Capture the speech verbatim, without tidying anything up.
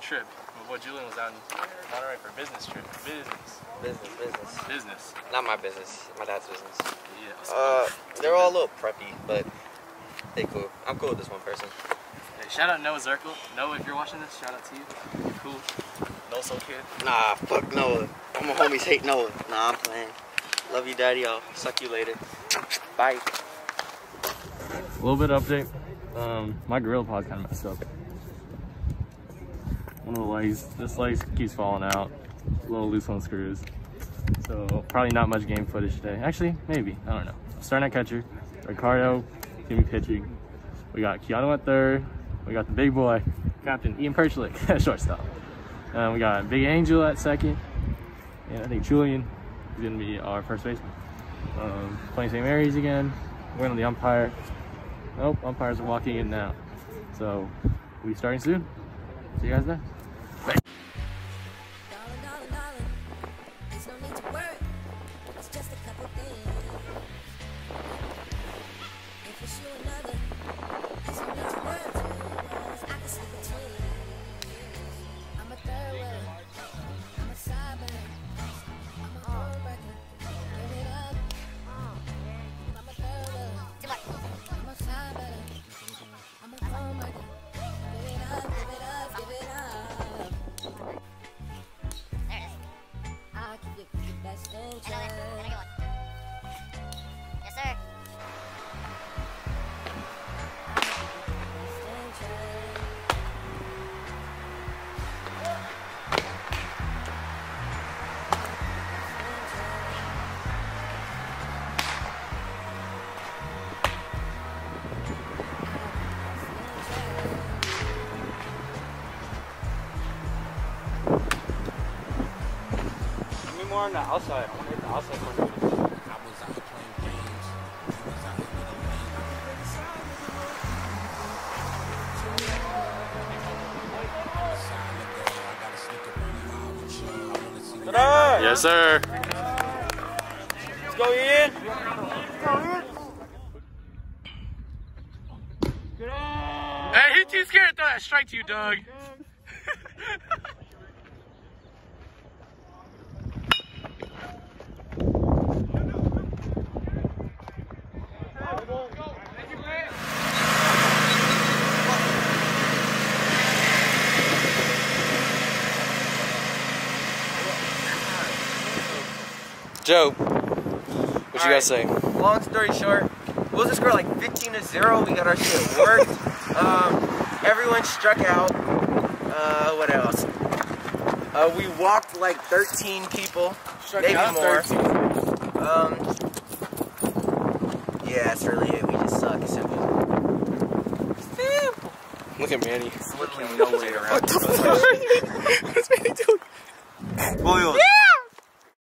trip. My boy Julian was out in Monterey for a business trip. Business. Business, business. Business. Not my business. My dad's business. Yeah. Uh, they're all a little preppy, but they cool. I'm cool with this one person. Hey, shout out Noah Zirkle. Noah, if you're watching this, shout out to you. You're cool. No soul kid. Nah, fuck Noah. All my homies hate Noah. Nah, I'm playing. Love you, daddy. I'll suck you later. Bye. A little bit of update. Um, my Gorilla Pod kind of messed up. One of the legs, this leg keeps falling out. A little loose on the screws. So probably not much game footage today. Actually, maybe. I don't know. I'm starting at catcher. Ricardo, Jimmy pitching. We got Keanu at third. We got the big boy, Captain Ian Perchlik at shortstop. Uh, we got Big Angel at second. And I think Julian is going to be our first baseman. Um, playing Saint Mary's again. Waiting on the umpire. Nope, umpires are walking in now. So we'll be starting soon. See you guys then. Bye. Yes, sir. More on the outside. I want to hit the outside corner. I was out playing games. I was out with a lane. Yes, sir. Let's go, Ian. Hey, he's too scared to throw that strike to you, Doug. Joe, what you guys say? Long story short, we was score like fifteen to zero. We got our shit worked. um, everyone struck out. Uh, what else? Uh, we walked like thirteen people, struck maybe more. Um, yeah, that's really it. We just suck. It's simple. Simple. Look at Manny. There's literally no way around. What the fuck? What's Manny doing? Boils.